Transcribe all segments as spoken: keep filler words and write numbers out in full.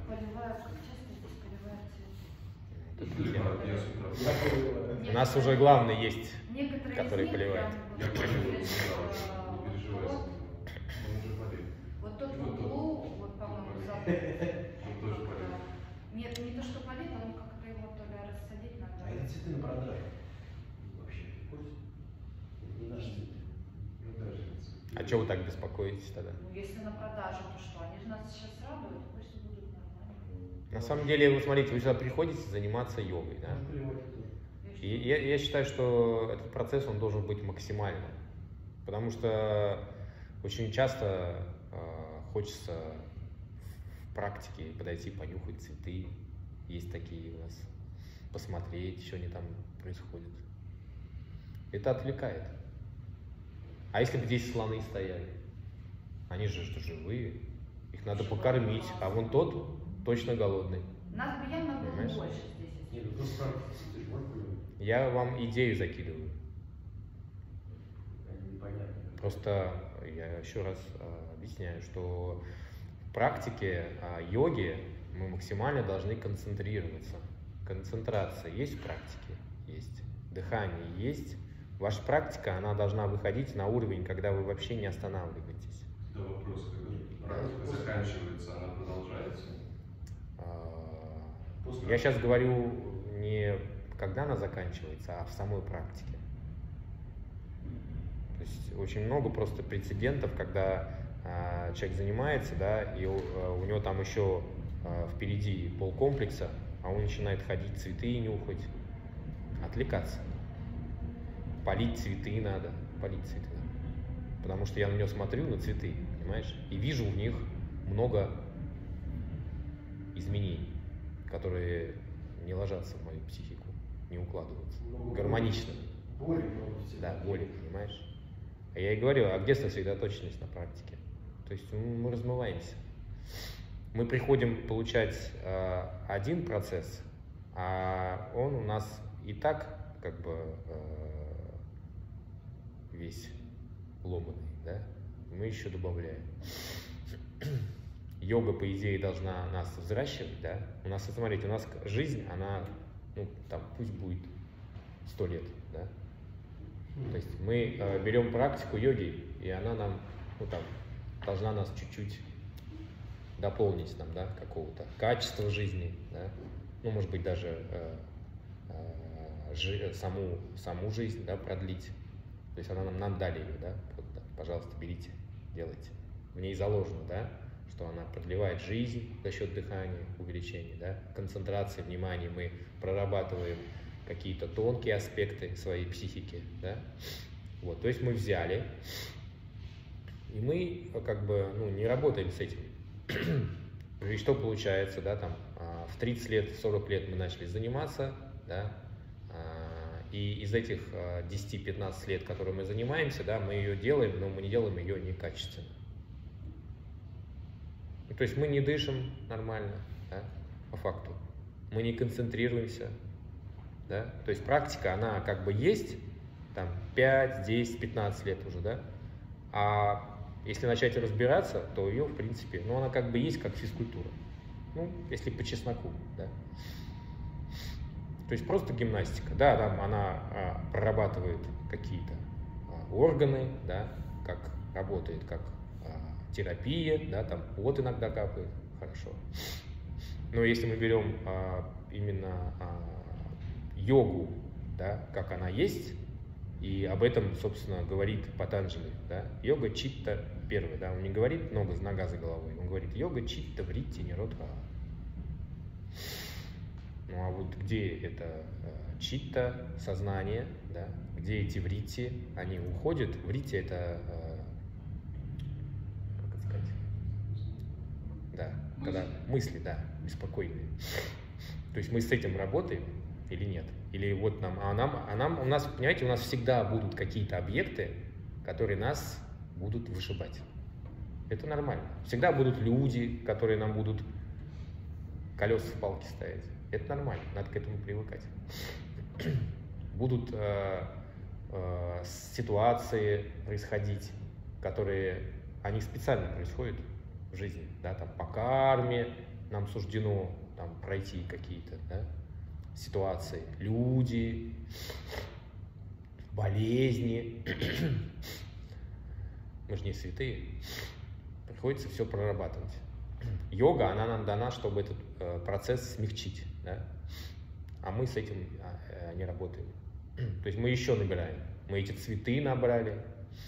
поливают, как часто здесь поливают цветы? У нас уже главный есть, некоторые который поливает. Я поливаю, не переживай. Вот тот в углу, вот, по-моему, забыл. Нет, не то, что полить, но как-то его то ли рассадить надо. А эти цветы на продажу вообще приходят? Не наши цветы. А что вы так беспокоитесь тогда? Ну, если на продажу, то что? Они же нас сейчас радуют, пусть будут нормально. На самом деле, вы смотрите, вы сюда приходите заниматься йогой, да? И я, я считаю, что этот процесс, он должен быть максимальным. Потому что очень часто э, хочется в практике подойти, понюхать цветы. Есть такие у нас. Посмотреть, что они там происходят. Это отвлекает. А если бы здесь слоны стояли? Они же что, живые. Их надо покормить. А вон тот точно голодный. Нас бы явно было Понимаешь? больше здесь. Нет, ну просто цветы же можно понимать. Я вам идею закидываю. Непонятно. Просто я еще раз э, объясняю, что в практике э, йоги мы максимально должны концентрироваться. Концентрация есть в практике? Есть. Дыхание есть. Ваша практика, она должна выходить на уровень, когда вы вообще не останавливаетесь. Да, вопрос, когда практика заканчивается, она продолжается? А, После... Я сейчас говорю не когда она заканчивается, а в самой практике. То есть очень много просто прецедентов, когда а, человек занимается, да, и у, у него там еще а, впереди полкомплекса, а он начинает ходить, цветы нюхать, отвлекаться. Полить цветы надо, полить цветы надо. Потому что я на него смотрю, на цветы, понимаешь, и вижу в них много изменений, которые не ложатся в мою психику, не укладываются. Много гармонично. Боли много. Да, боли, понимаешь. А я и говорю, а где сосредоточенность на практике? То есть мы размываемся. Мы приходим получать э, один процесс, а он у нас и так как бы э, весь ломаный, да? Мы еще добавляем. Йога, по идее, должна нас взращивать, да? У нас, смотрите, у нас жизнь, она, ну, там, пусть будет сто лет, да? То есть мы э, берем практику йоги, и она нам, ну, там, должна нас чуть-чуть дополнить нам, да, какого-то качества жизни, да? Ну, может быть, даже э, э, жи, саму, саму жизнь, да, продлить. То есть она нам, нам дали ее, да? Вот, да, пожалуйста, берите, делайте. В ней заложено, да, что она продлевает жизнь за счет дыхания, увеличения, да, концентрации внимания. Мы прорабатываем какие-то тонкие аспекты своей психики, да. Вот, то есть мы взяли, и мы как бы, ну, не работаем с этим. И что получается, да, там, в тридцать лет, в сорок лет мы начали заниматься, да, и из этих десяти-пятнадцати лет, которые мы занимаемся, да, мы ее делаем, но мы не делаем ее некачественно. То есть мы не дышим нормально, да, по факту, мы не концентрируемся, да, то есть практика, она как бы есть, там, пять, десять, пятнадцать лет уже, да, а если начать разбираться, то ее, в принципе, ну, она как бы есть, как физкультура, ну, если по чесноку, да. То есть просто гимнастика, да, там она а, прорабатывает какие-то а, органы, да, как работает, как а, терапия, да, там пот иногда капает, хорошо. Но если мы берем а, именно а, йогу, да, как она есть, и об этом, собственно, говорит Патанджали, да, йога читта первый, да, он не говорит нога, нога за головой, он говорит йога читта вритти ниродха. Ну а вот где это э, читта, сознание, да, где эти вритти, они уходят, вритти это, э, как это сказать, да, мысли. Когда мысли, да, беспокойные. То есть мы с этим работаем или нет? Или вот нам, а нам, а нам, у нас, понимаете, у нас всегда будут какие-то объекты, которые нас будут вышибать. Это нормально. Всегда будут люди, которые нам будут колеса в палке ставить. Это нормально, надо к этому привыкать. Будут э, э, ситуации происходить, которые, они специально происходят в жизни, да, там, по карме, нам суждено там пройти какие-то, да, ситуации, люди, болезни. Мы же не святые. Приходится все прорабатывать. Йога, она нам дана, чтобы этот э, процесс смягчить, да? А мы с этим э, не работаем. То есть мы еще набираем. Мы эти цветы набрали.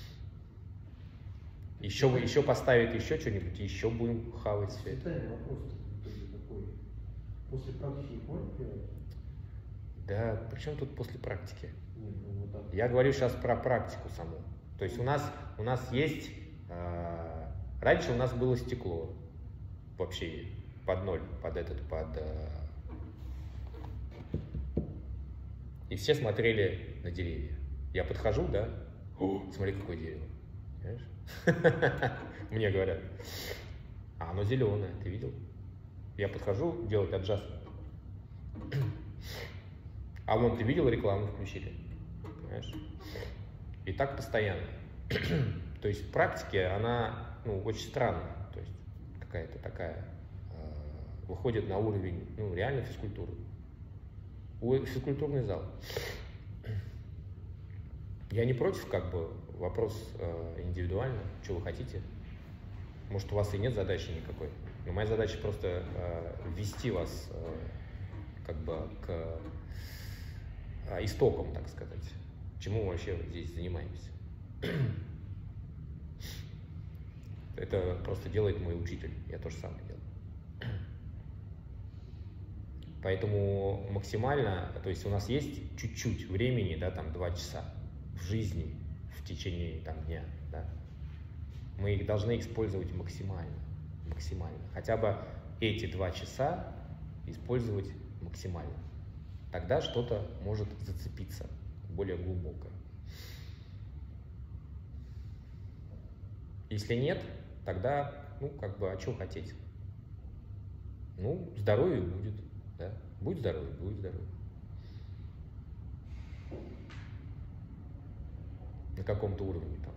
Еще, еще поставить еще что-нибудь, еще будем хавать все это. Детальный вопрос такой. После практики можно пивать? Да, причем тут после практики? Нет, ну вот так. Я говорю сейчас про практику саму. То есть у нас, у нас есть... Э, раньше у нас было стекло. Вообще под ноль, под этот, под... Э, и все смотрели на деревья. Я подхожу, да? О, смотри, какое дерево. Понимаешь? Мне говорят, а оно зеленое, ты видел? Я подхожу делать аджастмент. А вон, ты видел, рекламу включили? Понимаешь? И так постоянно. То есть в практике она, ну, очень странная. То есть какая-то такая, э, выходит на уровень, ну, реально физкультуры. Физкультурный зал. Я не против, как бы, вопрос э, индивидуально, что вы хотите. Может, у вас и нет задачи никакой. Но моя задача просто э, ввести вас э, как бы к э, истокам, так сказать. Чему мы вообще здесь занимаемся. Это просто делает мой учитель. Я то же самое делаю. Поэтому максимально, то есть у нас есть чуть-чуть времени, да, там два часа в жизни, в течение там дня, да, мы их должны использовать максимально, максимально. Хотя бы эти два часа использовать максимально. Тогда что-то может зацепиться более глубоко. Если нет, тогда, ну, как бы, а что хотеть? Ну, здоровье будет, да. Будь здоровый, будь здоровый. На каком-то уровне там.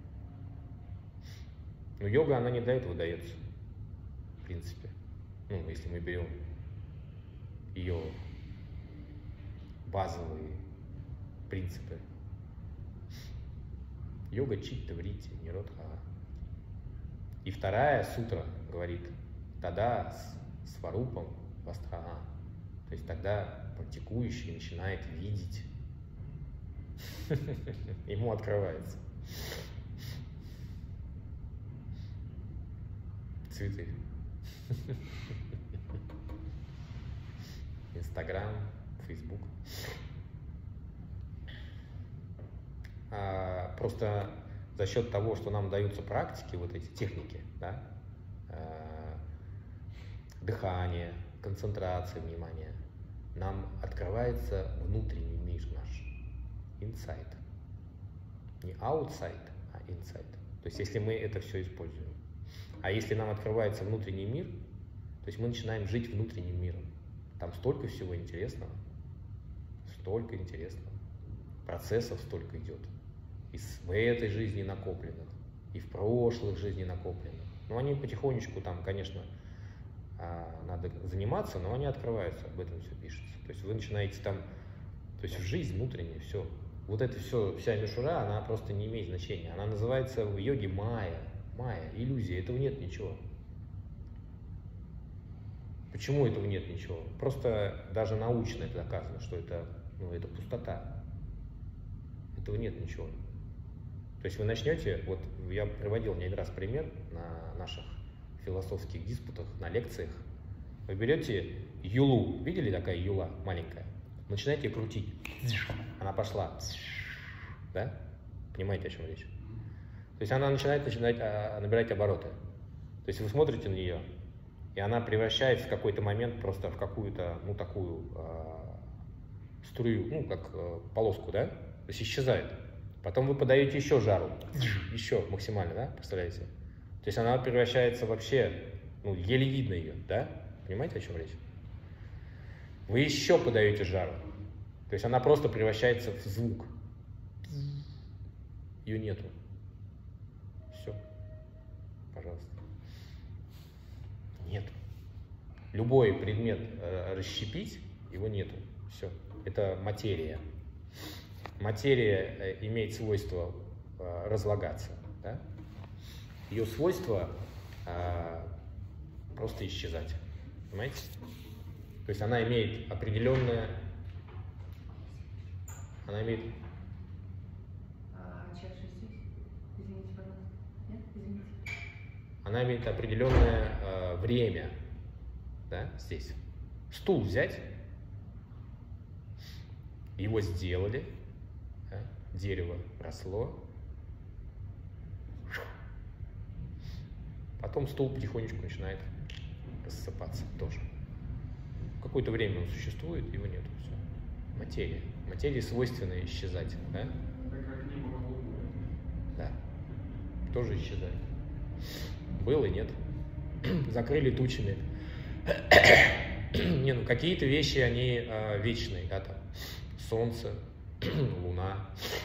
Но йога, она не для этого дается, в принципе. Ну, если мы берем ее базовые принципы. Йога читта вритти, ниродха. И вторая сутра говорит тада с сварупам вастхана. То есть тогда практикующий начинает видеть. Ему открывается. Цветы. Инстаграм, Фейсбук. А, просто за счет того, что нам даются практики, вот эти техники, да, а, дыхание, концентрация внимания, нам открывается внутренний мир наш, инсайт. Не outside, а inside. То есть если мы это все используем. А если нам открывается внутренний мир, то есть мы начинаем жить внутренним миром. Там столько всего интересного, столько интересного, процессов столько идет. И в этой жизни накопленных, и в прошлых жизни накопленных. Но они потихонечку там, конечно, надо заниматься, но они открываются, об этом все пишется. То есть вы начинаете там, то есть в жизнь внутренняя, все. Вот это все, вся мишура, она просто не имеет значения. Она называется в йоге майя. Майя, иллюзия, этого нет ничего. Почему этого нет ничего? Просто даже научно это доказано, что это, ну, это пустота. Этого нет ничего. То есть вы начнете, вот я приводил не один раз пример на наших философских диспутах, на лекциях. Вы берете юлу, видели такая юла маленькая? Начинаете ее крутить. Она пошла. Да? Понимаете, о чем речь? То есть она начинает, начинает а, набирать обороты. То есть вы смотрите на нее, и она превращается в какой-то момент просто в какую-то, ну, такую а, струю, ну, как а, полоску, да? То есть исчезает. Потом вы подаете еще жару, еще максимально, да? Представляете? То есть она превращается вообще, ну, еле видно ее, да? Понимаете, о чем речь? Вы еще подаете жару. То есть она просто превращается в звук. Ее нету. Все. Пожалуйста. Нету. Любой предмет э, расщепить, его нету. Все. Это материя. Материя э, имеет свойство э, разлагаться. Да? Ее свойство э, просто исчезать. Понимаете? То есть она имеет определенное... Она имеет... А, чаша здесь? Извините, пожалуйста. Нет? Извините. Она имеет определенное э, время. Да? Здесь. Стул взять. Его сделали. Да? Дерево росло. Потом стул потихонечку начинает рассыпаться тоже. Какое-то время он существует, его нету. Все. Материя. Материи свойственно исчезать. Да? Да. Тоже исчезает. Был и нет. Закрыли тучами. Не, ну какие-то вещи, они э, вечные, да, там. Солнце, луна.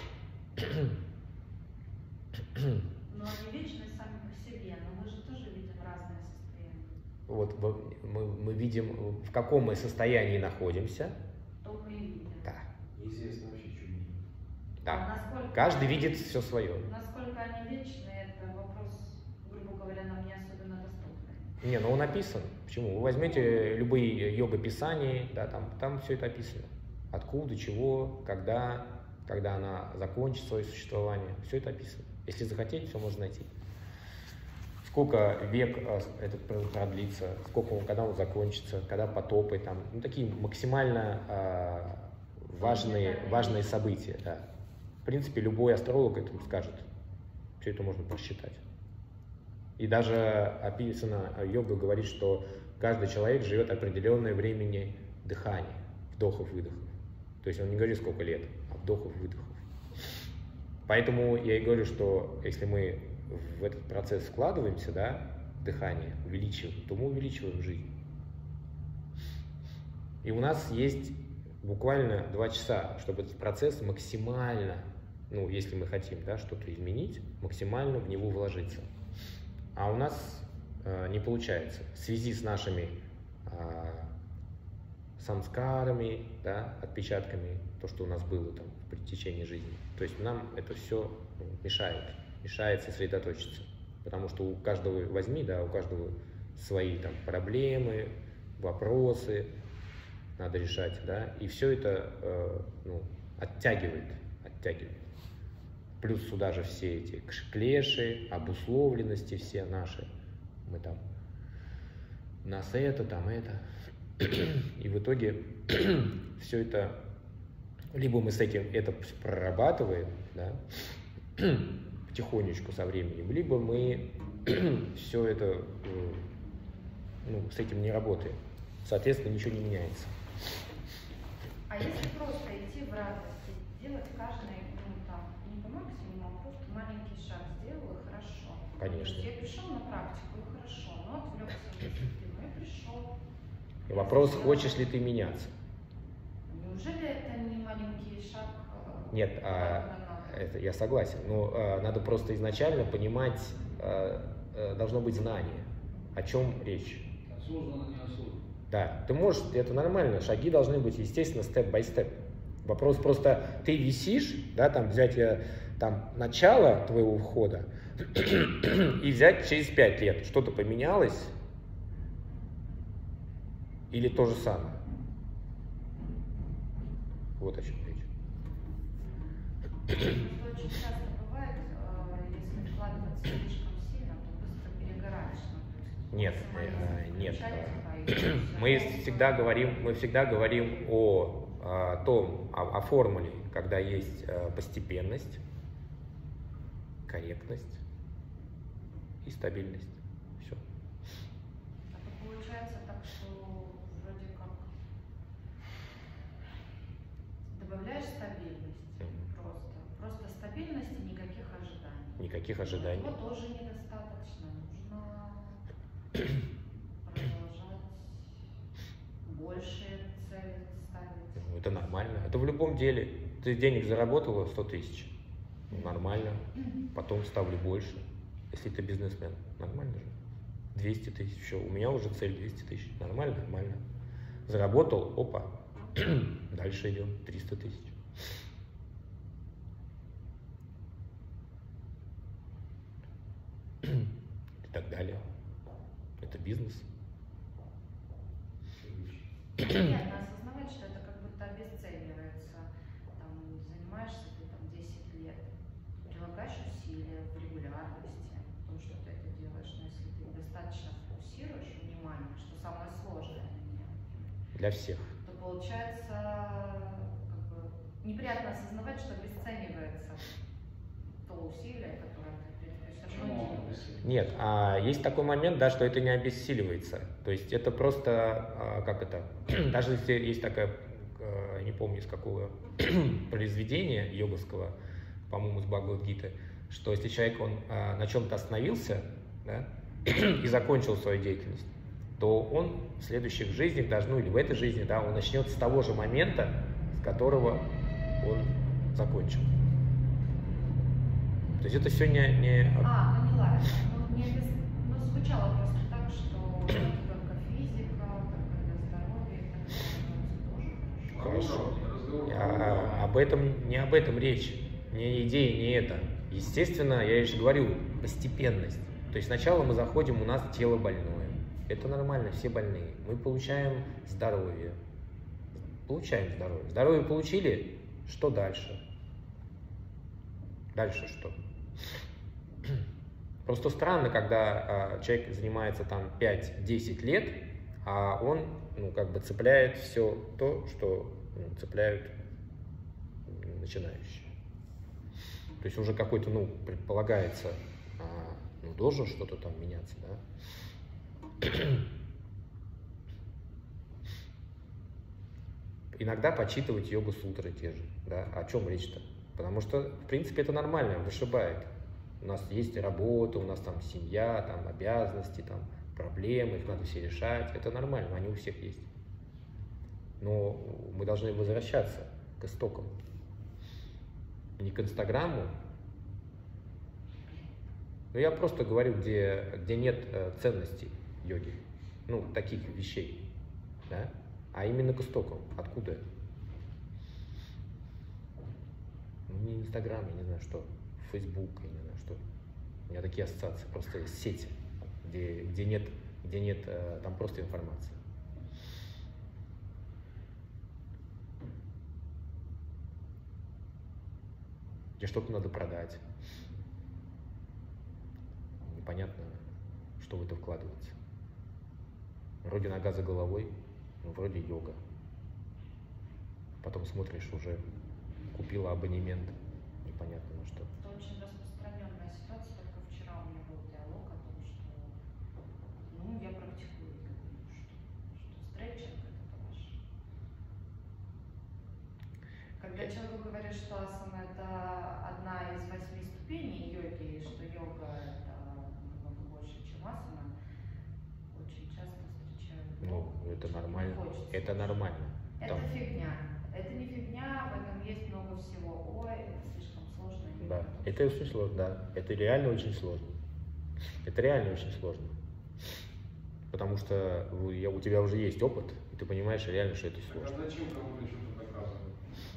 Но они вечны сами по себе, но мы же тоже видим разные состояния. Вот мы, мы видим, в каком мы состоянии находимся. Только и видим. Да. Неизвестно вообще, что видим. Да. А насколько- Каждый видит все свое. Насколько они вечны, это вопрос, грубо говоря, нам не особенно доступный. Не, ну он описан. Почему? Вы возьмете любые йога-писания, да, там, там все это описано. Откуда, чего, когда, когда она закончит свое существование. Все это описано. Если захотеть, все можно найти. Сколько век э, этот продлится, сколько он, когда он закончится, когда потопы, там, ну, такие максимально э, важные, важные события. Да. В принципе, любой астролог это скажет. Все это можно просчитать. И даже описано, йога говорит, что каждый человек живет определенное времени дыхания, вдохов-выдохов. То есть он не говорит, сколько лет, а вдохов-выдохов. Поэтому я и говорю, что если мы в этот процесс вкладываемся, да, дыхание, увеличиваем, то мы увеличиваем жизнь. И у нас есть буквально два часа, чтобы этот процесс максимально, ну, если мы хотим, да, что-то изменить, максимально в него вложиться. А у нас э, не получается. В связи с нашими э, самскарами, да, отпечатками, то, что у нас было там в течение жизни. То есть нам это все ну, мешает, мешает сосредоточиться. Потому что у каждого, возьми, да, у каждого свои там проблемы, вопросы надо решать, да, и все это э, ну, оттягивает, оттягивает. Плюс сюда же все эти клеши, обусловленности все наши. Мы там, у нас это, там это. И в итоге все это, либо мы с этим это прорабатываем, да, потихонечку со временем, либо мы все это, ну, с этим не работаем. Соответственно, ничего не меняется. А если просто идти в радость, делать каждый, ну, там, не по максимуму, а просто маленький шаг сделал, и хорошо. Конечно. То есть я пришел на практику, и хорошо, но отвлекся на дисциплину, и пришел. И вопрос, хочешь ли ты меняться? Неужели это не маленький шаг? э, Нет, а, это я согласен, но а, надо просто изначально понимать, а, а, должно быть знание, о чем речь. Осознанно, неосознанно. Да, ты можешь, это нормально, шаги должны быть, естественно, степ-бай-степ. Вопрос просто, ты висишь, да, там взять там, начало твоего входа и взять через пять лет, что-то поменялось или то же самое. Вот о чем речь. Очень часто бывает, э, если вкладываться слишком сильно, то быстро перегораешь. Ну, то есть Нет, максимализм э, нет. включается, э, и всё. Мы всегда говорим, мы всегда говорим о, о том, о, о формуле, когда есть э, постепенность, корректность и стабильность. Все. А то получается так, что вроде как добавляешь стабильность просто. Просто стабильность и никаких ожиданий. Никаких ожиданий. Его тоже недостаточно. Нужно продолжать большие цели ставить. Ну, это нормально. Это в любом деле. Ты денег заработала сто тысяч. Ну, нормально. Потом ставлю больше. Если ты бизнесмен, нормально же. двести тысяч, все, у меня уже цель двести тысяч, нормально, нормально. Заработал, опа, дальше идем, триста тысяч. И так далее. Это бизнес. Приятно осознавать, что это как будто обесценивается. Там, занимаешься ты там десять лет, прилагаешь усилия в регулярности, потому что ты это делаешь, но если ты достаточно фокусируешь внимание, что самое сложное для меня, Для всех. то получается как бы неприятно осознавать, что обесценивается то усилие, которое ты, в принципе, все равно делаешь. Нет, а есть такой момент, да, что это не обессиливается. То есть это просто, а, как это, даже если есть такая, а, не помню из какого произведения йоговского, по-моему, из Бхагавад-гиты, что если человек, он а, на чем-то остановился, да, и закончил свою деятельность, то он в следующих жизнях, даже, ну или в этой жизни, да, он начнет с того же момента, с которого он закончил. То есть это все не... не... А, поняла. Ну, не без... ну, звучало просто так, что только физика, только для здоровья и так далее. Это тоже хорошо. Хорошо. Я, об этом, не об этом речь. Не идея, не это. Естественно, я еще говорю, постепенность. То есть сначала мы заходим, у нас тело больное. Это нормально, все больные. Мы получаем здоровье. Получаем здоровье. Здоровье получили, что дальше? Дальше что? Просто странно, когда а, человек занимается там пять-десять лет, а он, ну, как бы цепляет все то, что ну, цепляют начинающие. То есть уже какой-то, ну, предполагается, а, ну, должен что-то там меняться, да? Иногда почитывать йога-сутры те же, да? О чем речь-то? Потому что, в принципе, это нормально, вышибает. У нас есть работа, у нас там семья, там обязанности, там проблемы, их надо все решать. Это нормально, они у всех есть. Но мы должны возвращаться к истокам. Не к Инстаграму. Но я просто говорю, где, где нет э, ценностей йоги. Ну, таких вещей. Да? А именно к истокам. Откуда это? Не Инстаграм, я не знаю что, Фейсбук, я не знаю что. У меня такие ассоциации, просто сети, где, где нет, где нет, там просто информация. Где что-то надо продать. Непонятно, что в это вкладывается. Вроде нога за головой, но вроде йога. Потом смотришь, уже купила абонемент, непонятно на что. Это очень распространенная ситуация, только вчера у меня был диалог о том, что ну, я практикую, я говорю, что, что стретчинг это ваш. Когда человеку говорят, что асана это одна из восьми ступеней йоги, и что йога это намного больше, чем асана, очень часто встречают. Ну, это нормально. Это нормально. Это Там... фигня. Это не фигня, в этом есть много всего. Ой, это слишком сложно. Да, это очень сложно, да. Это реально очень сложно. Это реально очень сложно. Потому что я, у тебя уже есть опыт, и ты понимаешь реально, что это сложно. А зачем кому-то что-то доказывать?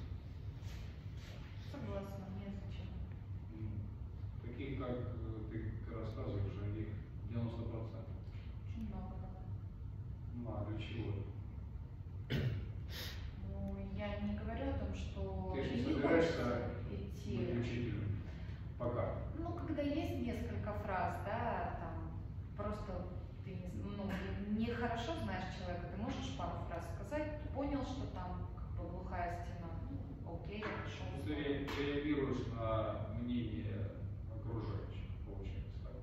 Согласна, нет, зачем. Таких, как ты рассказываешь, их девяносто процентов. Очень много надо. Ну, а для чего? Ну, я не говорю о том, что Ты же не собираешься идти. быть учителем? Пока. Ну, когда есть несколько фраз, да, там, просто ты не, ну, не хорошо знаешь человека, ты можешь пару фраз сказать, ты понял, что там как бы глухая стена, ну, окей, хорошо. Ты ре- реагируешь на мнение окружающих, получается так.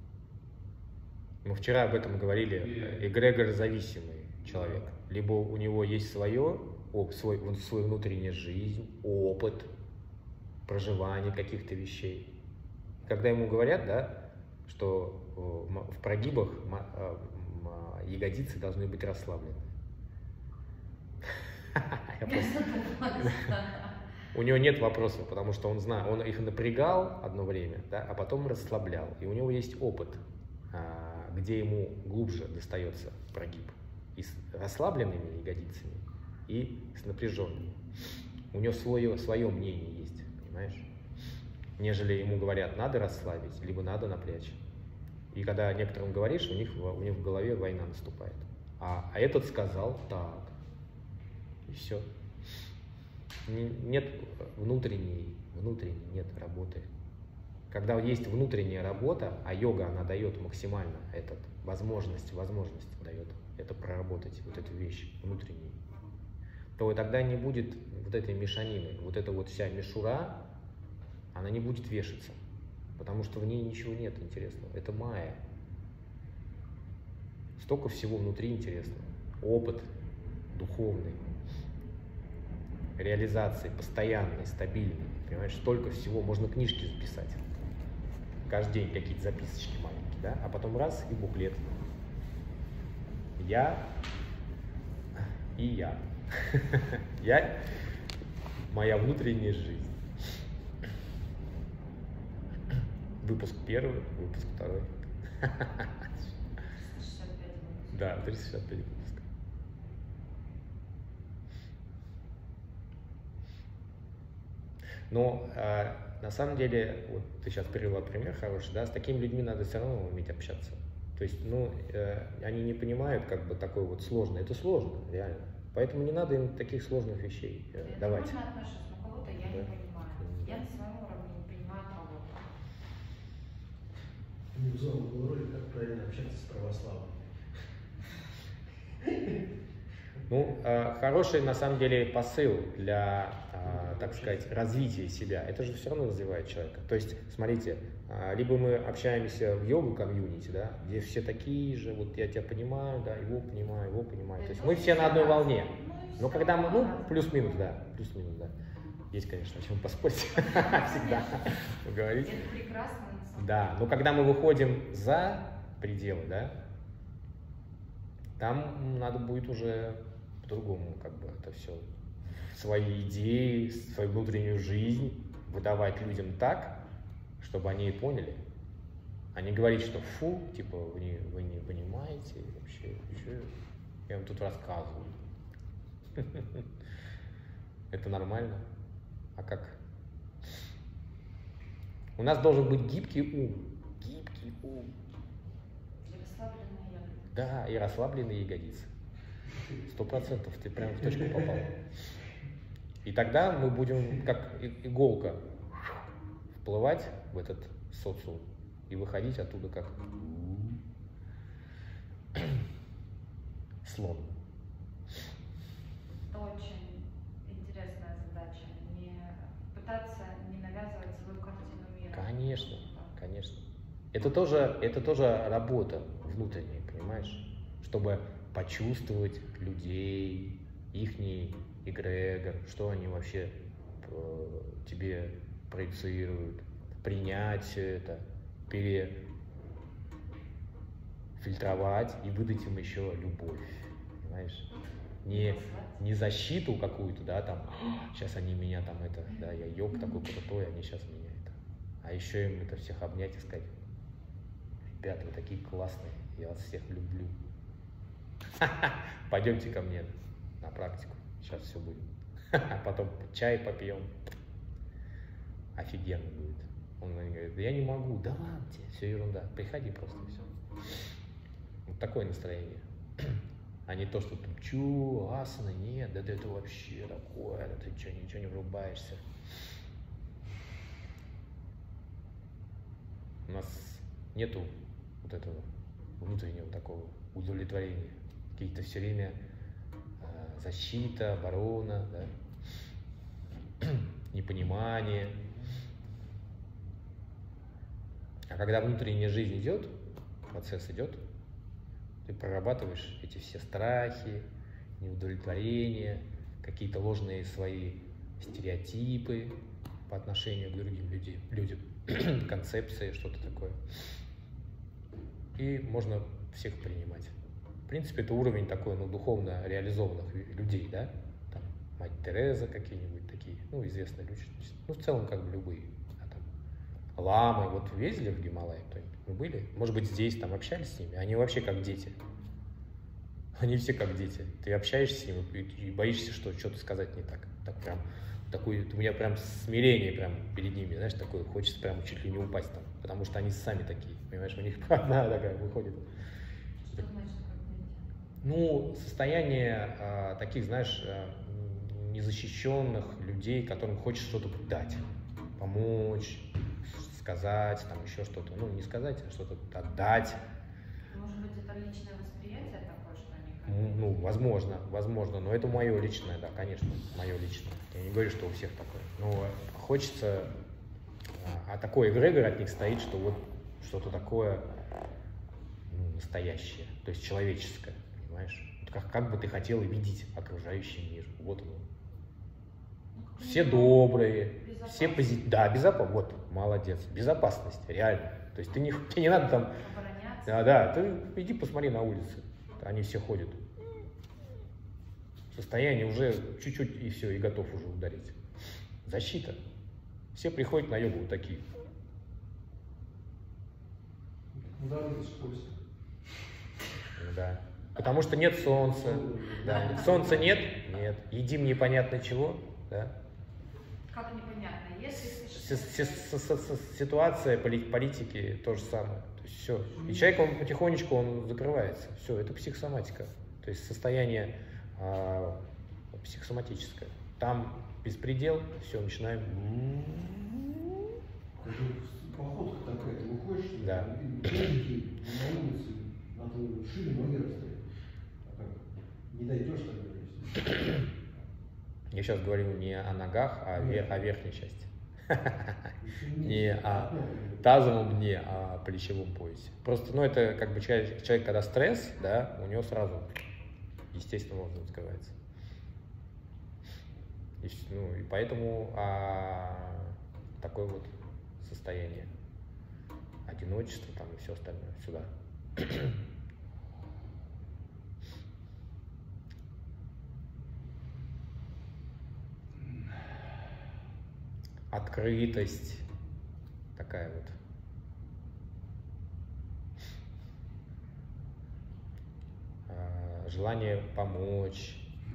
Мы вчера об этом говорили. И... Эгрегор зависимый человек. Либо у него есть свое, свой, свой внутренняя жизнь, опыт, проживание каких-то вещей. Когда ему говорят, да, что в прогибах ягодицы должны быть расслаблены. У него нет вопросов, потому что он знает, он их напрягал одно время, да, а потом расслаблял. И у него есть опыт где ему глубже достается прогиб. И с расслабленными ягодицами, и с напряженными. У него свое, свое мнение есть, понимаешь? Нежели ему говорят, надо расслабить, либо надо напрячь. И когда некоторым говоришь, у них, у них в голове война наступает. А, а этот сказал так. И все. Нет внутренней, внутренней нет работы. Когда есть внутренняя работа, а йога, она дает максимально этот, возможность, возможность дает это проработать, вот эту вещь внутреннюю, то тогда не будет вот этой мешанины, вот эта вот вся мишура, она не будет вешаться, потому что в ней ничего нет интересного. Это майя. Столько всего внутри интересного. Опыт духовный, реализации постоянной, стабильной. Понимаешь, столько всего. Можно книжки записать. Каждый день какие-то записочки маленькие, да? А потом раз и буклет. Я и я. Я, моя внутренняя жизнь. Выпуск первый, выпуск второй. Да, триста шестьдесят пять выпусков. Но э, на самом деле, вот ты сейчас привела пример хороший, да, с такими людьми надо все равно уметь общаться. То есть, ну, э, они не понимают, как бы, такой вот сложный. Это сложно, реально. Поэтому не надо им таких сложных вещей э, я давать. Я отношусь, но кого-то я да. не понимаю. Я на своем уровне не понимаю кого-то. У Невзорова был ролик, как правильно общаться с православными. Ну, э, хороший, на самом деле, посыл для, э, так сказать, развития себя. Это же все равно развивает человека. То есть, смотрите, э, либо мы общаемся в йогу-комьюнити, да, где все такие же, вот я тебя понимаю, да, его понимаю, его понимаю. То есть мы все на одной волне. Но когда мы, ну, плюс-минус, да, плюс-минус, да. Есть, конечно, о чем поспорить. Всегда поговорить. Это прекрасно, на самом деле. Да, но когда мы выходим за пределы, да, там надо будет уже по-другому, как бы, это все, свои идеи, свою внутреннюю жизнь выдавать людям так, чтобы они и поняли, а не говорить, что фу, типа, вы не, вы не понимаете вообще, вообще, я вам тут рассказываю. Это нормально? А как? У нас должен быть гибкий ум, гибкий ум. И расслабленные ягодицы. Да, и расслабленные ягодицы. Сто процентов ты прям в точку попал. И тогда мы будем, как иголка, вплывать в этот социум и выходить оттуда как слон. Это очень интересная задача. Не пытаться не навязывать свою картину мира. Конечно, конечно. Это тоже, это тоже работа внутренняя, понимаешь? Чтобы почувствовать людей, ихний эгрегор, что они вообще э, тебе проецируют, принять все это, перефильтровать и выдать им еще любовь, понимаешь? Не, не защиту какую-то, да, там, сейчас они меня там это, да, я йог такой крутой, они сейчас меня это. А еще им это всех обнять и сказать: ребята, вы такие классные, я вас всех люблю. Пойдемте ко мне на практику, сейчас все будет. Потом чай попьем, офигенно будет. Он говорит: да я не могу, да ладно тебе, все ерунда, приходи просто, все. Вот такое настроение. А не то, что там, чу, асана, нет, да это вообще такое, да ты что, ничего не врубаешься. У нас нету вот этого внутреннего такого удовлетворения. Какие-то все время э, защита, оборона, да? Непонимание. А когда внутренняя жизнь идет, процесс идет, ты прорабатываешь эти все страхи, неудовлетворения, какие-то ложные свои стереотипы по отношению к другим людей, людям, концепции, что-то такое. И можно всех принимать. В принципе, это уровень такой, ну, духовно реализованных людей, да? Там мать Тереза какие-нибудь такие, ну, известные люди. Ну, в целом, как бы любые. А там ламы. Вот вы ездили в Гималай? Вы были? Может быть, здесь там общались с ними? Они вообще как дети. Они все как дети. Ты общаешься с ними и боишься, что что-то сказать не так. Так прям, такой, у меня прям смирение прям перед ними, знаешь, такое, хочется прям чуть ли не упасть там, потому что они сами такие, понимаешь, у них одна такая выходит. Что значит как дети? Ну, состояние а, таких, знаешь, а, незащищенных людей, которым хочешь что-то дать, помочь, сказать, там еще что-то, ну, не сказать, а что-то отдать. Может быть, это личное восприятие такое, что они как Ну, дети? ну, возможно, возможно, но это мое личное, да, конечно, мое личное. Я не говорю, что у всех такое. Но хочется, а, а такой эгрегор от них стоит, что вот что-то такое, ну, настоящее, то есть человеческое, понимаешь? Вот как, как бы ты хотел видеть окружающий мир. Вот он. Все добрые, все позитивные. Да, безопасность. Вот, молодец. Безопасность, реально. То есть ты не, тебе не надо там. Обороняться? Да, да, ты иди посмотри на улице. Они все ходят. Состояние уже чуть-чуть и все, и готов уже ударить. Защита. Все приходят на йогу вот такие. Да, это скользко. Ну да. Потому что нет солнца. Да. Солнца нет? Нет. Едим непонятно чего. Да. Как непонятно, если... С- с- с- с- с- Ситуация поли- политики то же самое. То есть все. И человек, он потихонечку он закрывается. Все, это психосоматика. То есть состояние а, психосоматическое. Там беспредел, все, начинаем. Это походка такая, ты выходишь, Да. там, деньги на улице, надо шире ноги расставить. А как? Не дойдешь тогда, если... Я сейчас говорю не о ногах, а о, ве- о верхней части. Не о тазовом дне, а о плечевом поясе. Просто, ну, это как бы человек, человек, когда стресс, да, у него сразу естественным образом открывается. И, с- ну, и поэтому а, такое вот состояние одиночества там и все остальное сюда. Открытость такая вот. А, желание помочь.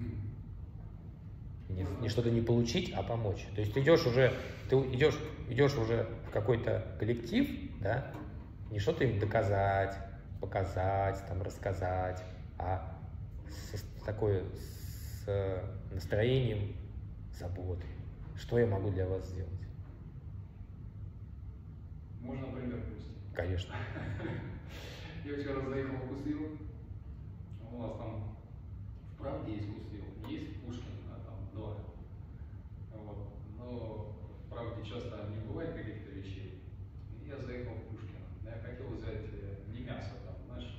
Не, не что-то не получить, а помочь. То есть ты идешь уже, ты идешь, идешь уже в какой-то коллектив, да, не что-то им доказать, показать, там, рассказать, а с, такое с настроением заботы. Что я могу для вас сделать? Можно пример привести? Конечно. Я вчера заехал в Вкусвилл. У нас там в Правде есть Вкусвилл, есть Пушкин, а там два. Вот. Но в Правде часто не бывает каких-то вещей. И я заехал в Пушкин. Я хотел взять э, не мясо, там, знаешь,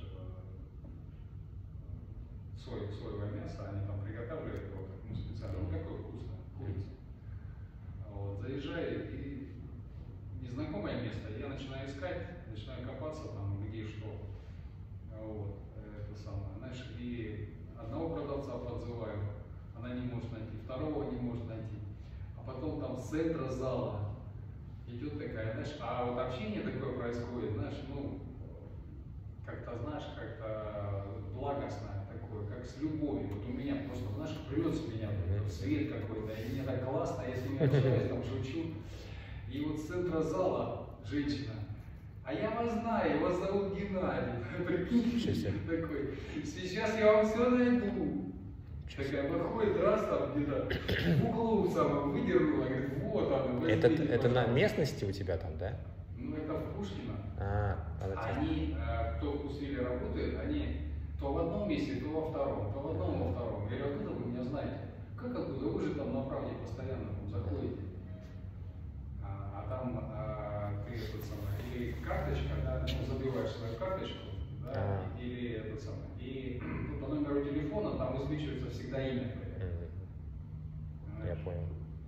э, сой, соевое мясо, они там приготавливают его так, ну, специально. Ну, такое вкусное, курица. Вот. Заезжаю, и незнакомое место, я начинаю искать, начинаю копаться там, где что. Вот, это самое, знаешь, и одного продавца подзываю, она не может найти, второго не может найти. А потом там с центра зала идет такая, знаешь, а вот общение такое происходит, знаешь, ну, как-то, знаешь, как-то благостное такое, как с любовью. Вот у меня просто, знаешь, прет с меня вот свет какой-то, и мне так классно, я с ними общаюсь, там шучу. И вот с центра зала женщина. А я вас знаю, вас зовут Геннадий. Прикиньте, такой. Сейчас я вам все найду. Такая подходит, раз там где-то в углу самом выдернула, говорит, вот оно. Это, это на местности у тебя там, да? Ну это в Пушкино. А, молодец. Они, э, кто в Вкусвилле работает, они то в одном месте, то во втором, то в одном, во втором. Я говорю, откуда вы меня знаете? Как откуда? Вы же там на правде постоянно там заходите. А, а там а, ты этот самый, или карточка, да, ну, забиваешь свою карточку, да, А. или этот самый, и ну, по номеру телефона там высвечивается всегда имя твое. Мгм. Я понял.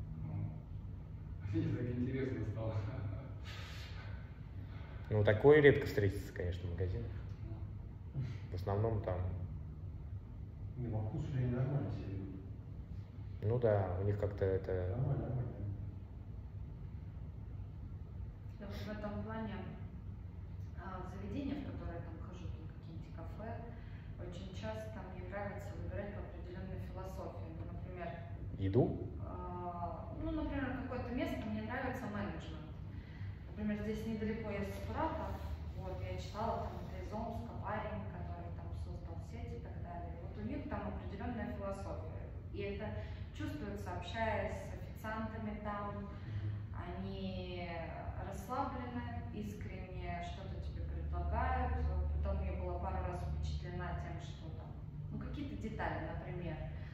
Мне так интересно стало. Ну, такое редко встретится, конечно, в магазинах. В основном там, Не, во вкус уже нормально себе ведут. ну да, у них как-то это... Нормально, нормально. Да, вот в этом плане а, в заведениях, в которые я там хожу, там какие-нибудь кафе, очень часто мне нравится выбирать по определенной философии. Ну, например, Еду? а, ну, например, какое-то место мне нравится менеджмент. Например, здесь недалеко есть Саратов, вот, я читала там из Омска парень, который там создал сеть и так далее. Вот у них там определенная философия. И это чувствуется, общаясь с официантами там, они расслаблены, искренне что-то тебе предлагают. Потом я была пару раз впечатлена тем, что там, ну, какие-то детали, например,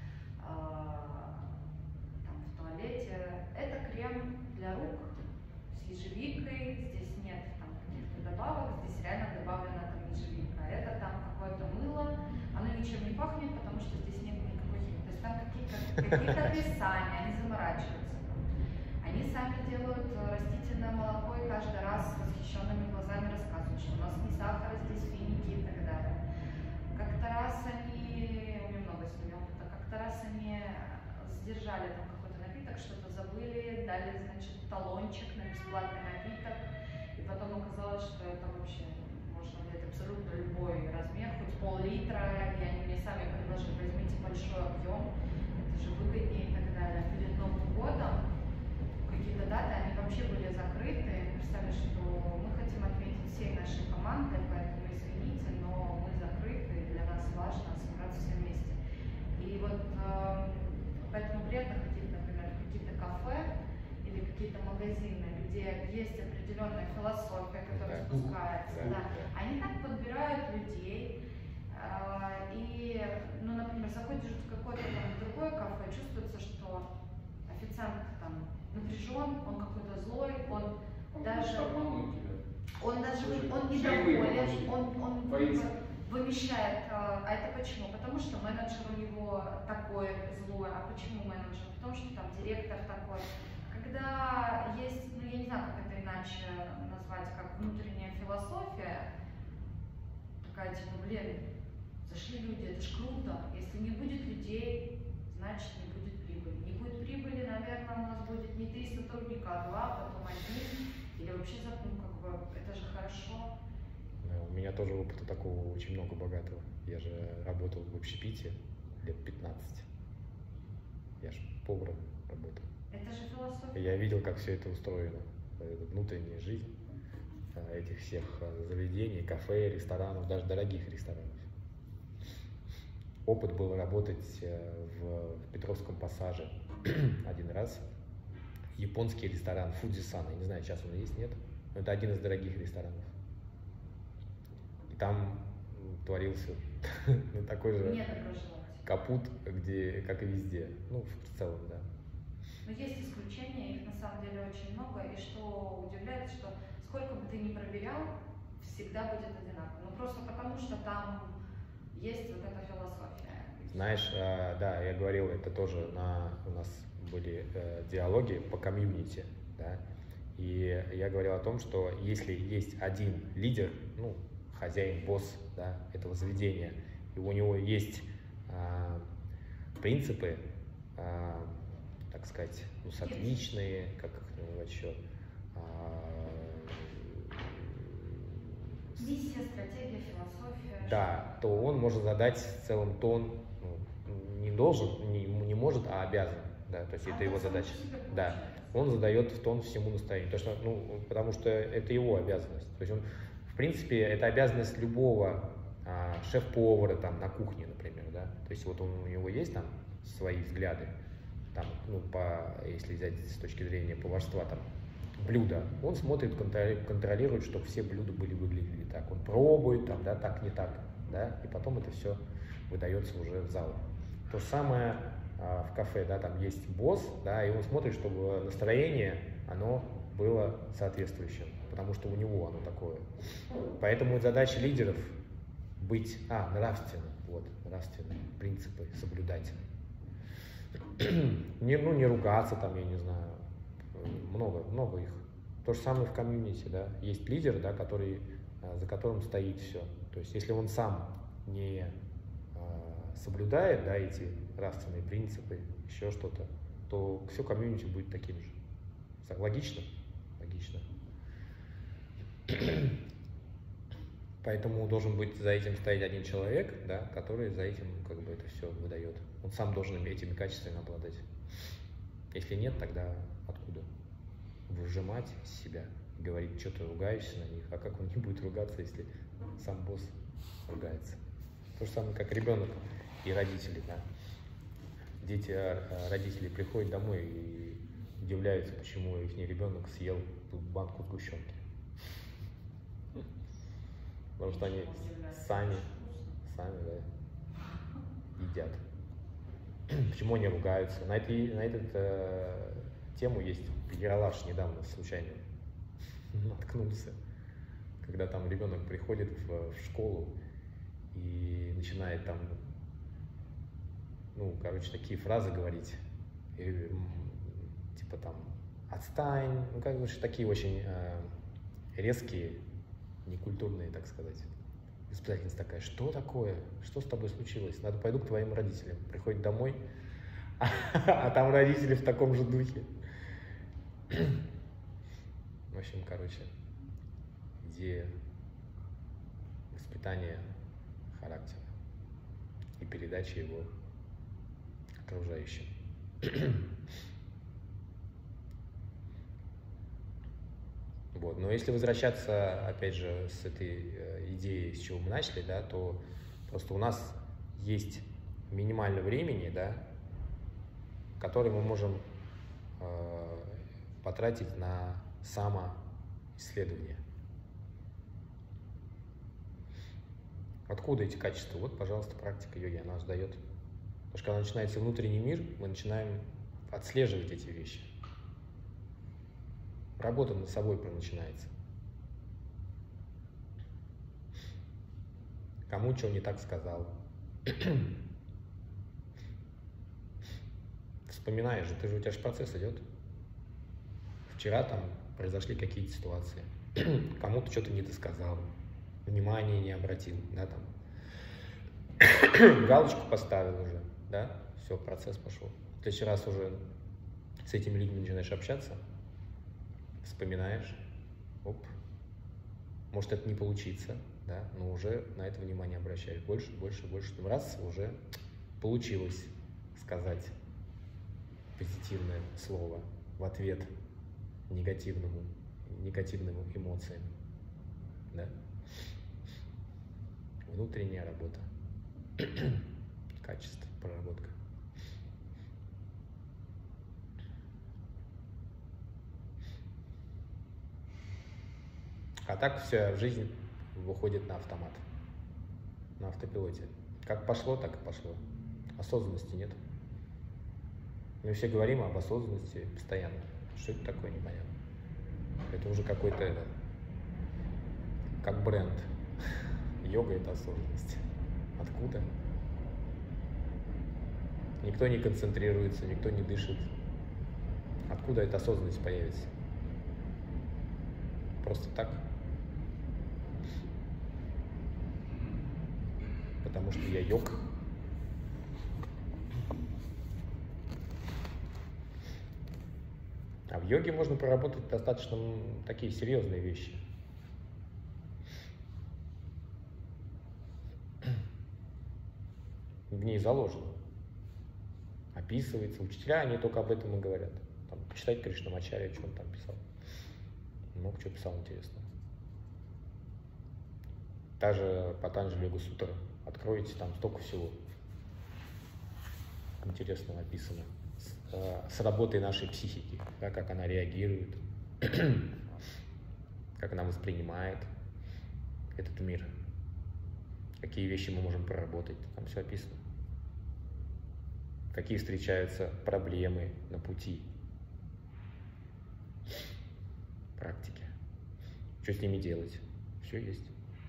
там в туалете, это крем для рук с ежевикой, здесь нет там каких-то добавок, здесь реально добавлена там ежевика. Это там какое-то мыло, оно ничем не пахнет, потому что здесь нет никакой химии. То есть там какие-то какие-то описания, они заморачиваются. Они сами делают растительное молоко и каждый раз с восхищенными глазами рассказывают, что у нас не сахар, а здесь финики и так далее. Как-то раз они, у меня много сегодня опыта, как-то раз они сдержали там какой-то напиток, что-то забыли, дали, значит, талончик на бесплатный напиток, и потом оказалось, что это вообще можно взять абсолютно любой размер, хоть пол-литра, и они мне сами предложили, возьмите большой объем, это же выгоднее и так далее. Перед Новым годом какие-то даты, они вообще были закрыты, мы писали, что мы хотим отметить всей нашей командой, поэтому извините, но мы закрыты, для нас важно собраться все вместе. И вот э, поэтому приятно ходить, например, в какие-то кафе или какие-то магазины, где есть определенная философия, которая Да. спускается, Да. да. Они так подбирают людей, э, и, ну, например, заходишь в какое-то там другое кафе, чувствуется, что официант там напряжен, он какой-то злой, он, он даже, он даже, он недоволен, он, он вымещает, а это почему? Потому что менеджер у него такой злой, а почему менеджер? Потому что там директор такой. Когда есть, ну я не знаю, как это иначе назвать, как внутренняя философия, такая типа, блин, зашли люди, это ж круто, если не будет людей, значит не будет прибыли. Не будет прибыли, наверное, у нас будет не три сотрудника, а два, потом один, или вообще, ну, как бы, это же хорошо. Да, у меня тоже опыта такого очень много богатого. Я же работал в общепите лет пятнадцать. Я же поваром работал. Это же философия. Я видел, как все это устроено, внутренняя жизнь этих всех заведений, кафе, ресторанов, даже дорогих ресторанов. Опыт был работать в Петровском пассаже один раз. Японский ресторан Фудзисан. Я не знаю, сейчас он есть, нет? Но это один из дорогих ресторанов. И там творился такой же капут, где, как и везде. Ну, в целом, да. Но есть исключения, их на самом деле очень много. И что удивляет, что сколько бы ты ни проверял, всегда будет одинаково. Ну, просто потому что там есть вот эта философия. Знаешь, э, да, я говорил, это тоже на, у нас были э, диалоги по комьюнити, да, и я говорил о том, что если есть один лидер, ну, хозяин, босс, да, этого заведения, и у него есть э, принципы, э, так сказать, ну, соответственные, как их называть еще, миссия, стратегия, философия. Да, то он может задать в целом тон, ну, не должен, не, не может, а обязан, да, то есть а это его задача. Да, он задает тон всему настроению, то что, ну, потому что это его обязанность. То есть он, в принципе, это обязанность любого а, шеф-повара там на кухне, например, да. То есть вот он, у него есть там свои взгляды, там, ну, по, если взять с точки зрения поварства, там, блюда, он смотрит, контролирует, чтобы все блюда были выглядели так. Он пробует, там, да, так, не так, да, и потом это все выдается уже в зал. То же самое а, в кафе, да, там есть босс, да, и он смотрит, чтобы настроение, оно было соответствующим, потому что у него оно такое. Поэтому задача лидеров быть, а, нравственным, вот, нравственные принципы соблюдать. Не, ну, не ругаться там, я не знаю, много, много их. То же самое в комьюнити, да, есть лидер, да, который, за которым стоит все. То есть, если он сам не а, соблюдает, да, эти нравственные принципы, еще что-то, то все комьюнити будет таким же. Логично? Логично. Поэтому должен быть за этим стоять один человек, да, который за этим как бы это все выдает. Он сам должен этими качествами обладать. Если нет, тогда откуда? Выжимать из себя, говорить, что ты ругаешься на них, а как он не будет ругаться, если сам босс ругается? То же самое, как ребенок и родители, да. Дети, родители приходят домой и удивляются, почему их ребенок съел ту банку сгущенки. Потому что они сами, сами, да, едят. Почему они ругаются? На, этой, на эту э, тему есть Ералаш недавно случайно наткнулся, когда там ребенок приходит в, в школу и начинает там, ну, короче, такие фразы говорить, и, типа там «отстань», ну, как бы такие очень э, резкие, некультурные, так сказать. Воспитательница такая: что такое? Что с тобой случилось? Надо пойду к твоим родителям. Приходит домой, а, а там родители в таком же духе. В общем, короче, идея воспитания характера и передачи его окружающим. Вот. Но если возвращаться, опять же, с этой э, идеей, с чего мы начали, да, то просто у нас есть минимально времени, да, которое мы можем э, потратить на самоисследование. Откуда эти качества? Вот, пожалуйста, практика йоги, она нас дает. Потому что когда начинается внутренний мир, мы начинаем отслеживать эти вещи. Работа над собой начинается. Кому что не так сказал. Вспоминаешь же, ты же, у тебя же процесс идет. Вчера там произошли какие-то ситуации. Кому-то что-то не досказал, внимания не обратил, да, там. Галочку поставил уже, да, все, процесс пошел. В следующий раз уже с этими людьми начинаешь общаться, вспоминаешь, оп, может это не получится, да, но уже на это внимание обращаешь больше, больше, больше. Раз уже получилось сказать позитивное слово в ответ негативному, негативным эмоциям, да. Внутренняя работа, качество, проработка. А так вся жизнь выходит на автомат, на автопилоте. Как пошло, так и пошло. Осознанности нет. Мы все говорим об осознанности постоянно. Что это такое, непонятно. Это уже какой-то, это, как бренд. Йога — это осознанность. Откуда? Никто не концентрируется, никто не дышит. Откуда эта осознанность появится? Просто так? Потому что я йог. А в йоге можно проработать достаточно такие серьезные вещи. В ней заложено. Описывается. Учителя, они только об этом и говорят. Там, почитать Кришнамачарья, что он там писал. Много чего писал интересно. Та же Патанджали Йога Сутра. Откроете, там столько всего интересного описано. С, с работой нашей психики, да, как она реагирует, как она воспринимает этот мир, какие вещи мы можем проработать, там все описано. Какие встречаются проблемы на пути практики, что с ними делать, все есть.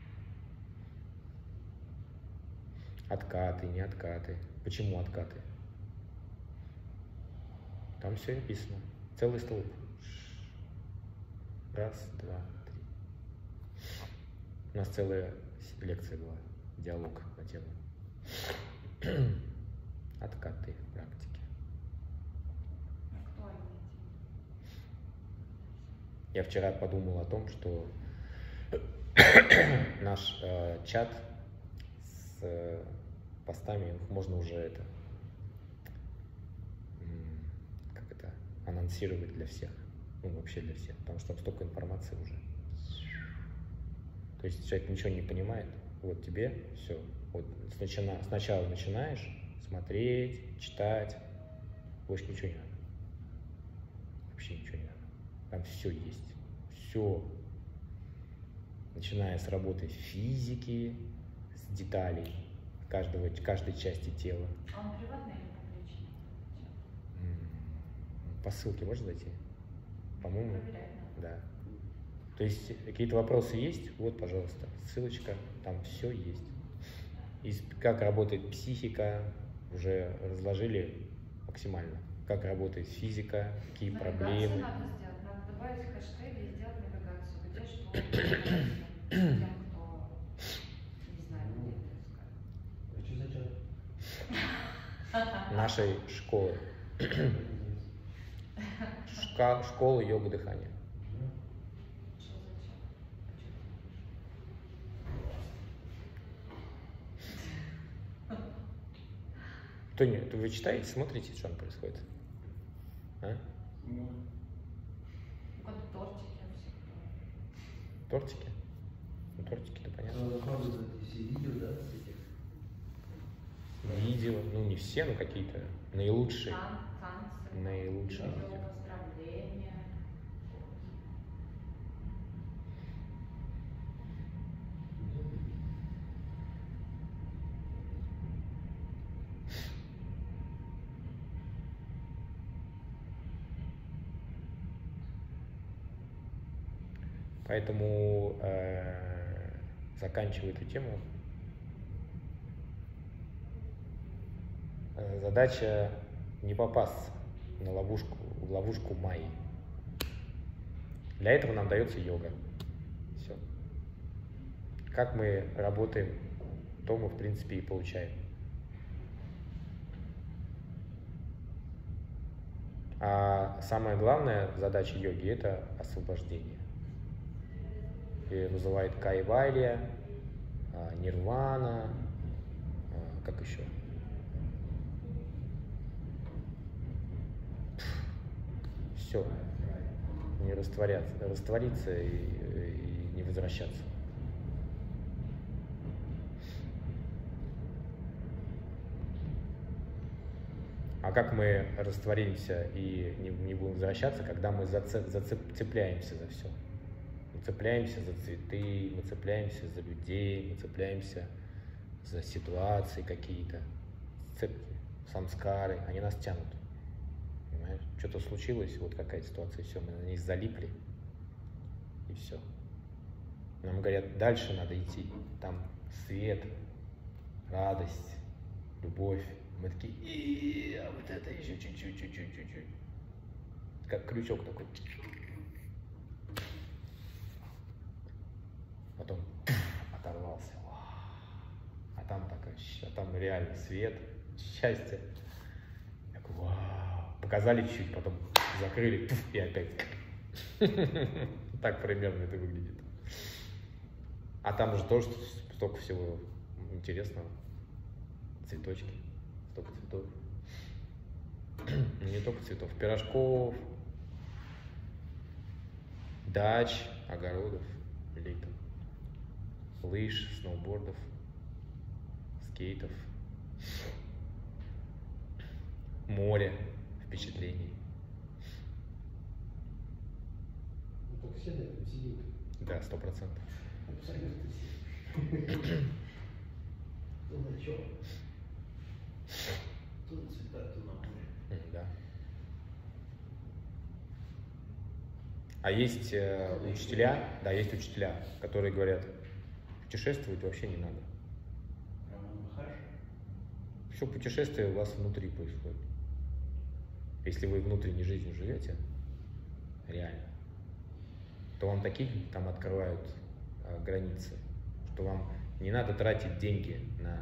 Откаты, не откаты. Почему откаты? Там все написано. Целый столб. Раз, два, три. У нас целая лекция была. Диалог на тему откаты в практике. Я вчера подумал о том, что наш э, чат с э, постами, их можно уже это, м, как это, анонсировать для всех, ну вообще для всех, потому что там столько информации уже. То есть человек ничего не понимает, вот тебе все, вот сначала, сначала начинаешь смотреть, читать, больше ничего не надо, вообще ничего не надо, там все есть, все. Начиная с работы физики, с деталей каждого, каждой части тела. А он приватный или публичный? М, По ссылке можно зайти? По-моему, Проверять надо. да. То есть какие-то вопросы есть? Вот, пожалуйста, ссылочка, там все есть. И как работает психика, уже разложили максимально. Как работает физика, какие Навигацию проблемы. надо сделать, надо добавить хэштеги и сделать навигацию, где что тем, кто не знает, где это искать. А что за чат? Нашей школы. Шка- школа йога дыхания. Что за чат? То не, то вы читаете, смотрите, что там происходит? А? Ну, Вот тортики всегда. Тортики? Ну, тортики-то понятно. Надо выкладывать все видео, да, с этих. Видео, ну не все, но какие-то наилучшие. Тан- танцы, Наилучшие видео, видео. поздравления. Поэтому, э, заканчивая эту тему, э, задача не попасться на ловушку, в ловушку майи. Для этого нам дается йога. Все. Как мы работаем, то мы, в принципе, и получаем. А самая главная задача йоги – это освобождение. Ее называют кайвалья, а, нирвана, а, как еще? Все. Не растворяться, раствориться и, и не возвращаться. А как мы растворимся и не, не будем возвращаться, когда мы зацеп, зацеп, цепляемся за все? Мы цепляемся за цветы, мы цепляемся за людей, мы цепляемся за ситуации какие-то. Цепки, самскары, они нас тянут. Понимаешь? Что-то случилось, вот какая-то ситуация, все, мы на ней залипли, и все. Нам говорят, дальше надо идти. Там свет, радость, любовь. Мы такие, и а вот это еще чуть-чуть, чуть-чуть, чуть-чуть. Как крючок такой. Потом оторвался. А там такая, а там реально свет, счастье. Я такой, вау. Показали чуть, потом закрыли, и опять. Так примерно это выглядит. А там же тоже столько всего интересного. Цветочки, столько цветов. Не только цветов, пирожков, дач, огородов, летом, лыж, сноубордов, скейтов, море, впечатлений. Ну так все на этом сидим. Да, сто процентов. Абсолютно все. То на чем? То на цветах, то на море. Да. А есть э, учителя, да, есть учителя, которые говорят, путешествовать вообще не надо. Роман Махарш? Все путешествие у вас внутри происходит. Если вы внутренней жизнью живете, реально, то вам такие там открывают э, границы, что вам не надо тратить деньги на,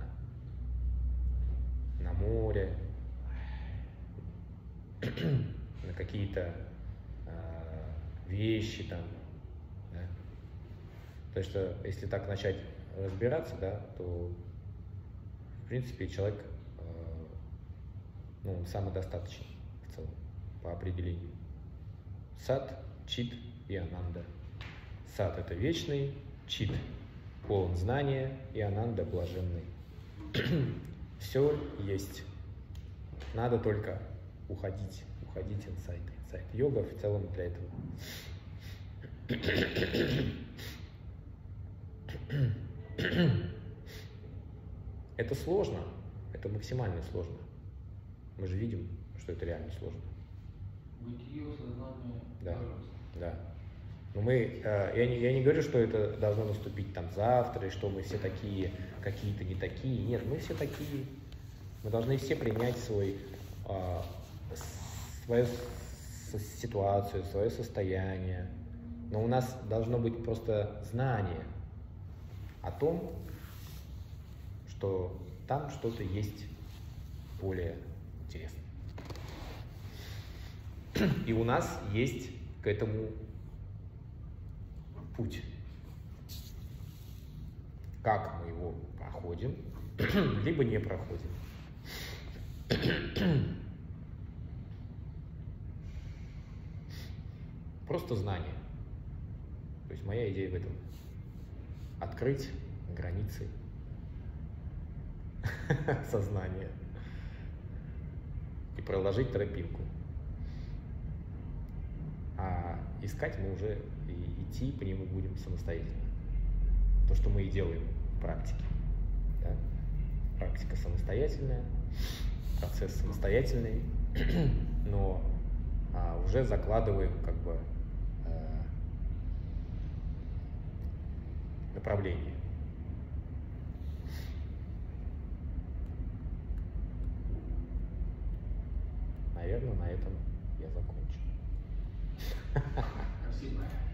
на море, на какие-то э, вещи там. Да? Потому что если так начать разбираться, да, то в принципе человек э, ну, самодостаточен в целом по определению. Сат, чит и ананда. Сат — это вечный, чит — полон знания, и ананда — блаженный. Все есть. Надо только уходить, уходить инсайд. Инсайд. Йога в целом для этого. Это сложно, это максимально сложно. Мы же видим, что это реально сложно. Бытие, сознание, Да, да. Но мы, э, я, не, я не говорю, что это должно наступить там завтра, и что мы все такие, какие-то не такие. Нет, мы все такие. Мы должны все принять свой, э, свою с- ситуацию, свое состояние. Но у нас должно быть просто знание о том, что там что-то есть более интересное. И у нас есть к этому путь. Как мы его проходим, либо не проходим. Просто знание. То есть моя идея в этом. Открыть границы сознания и проложить тропинку. А искать мы уже и идти по нему будем самостоятельно. То, что мы и делаем в практике. Да? Практика самостоятельная, процесс самостоятельный, но а, уже закладываем как бы э, направление. Наверное, на этом я закончу. Спасибо.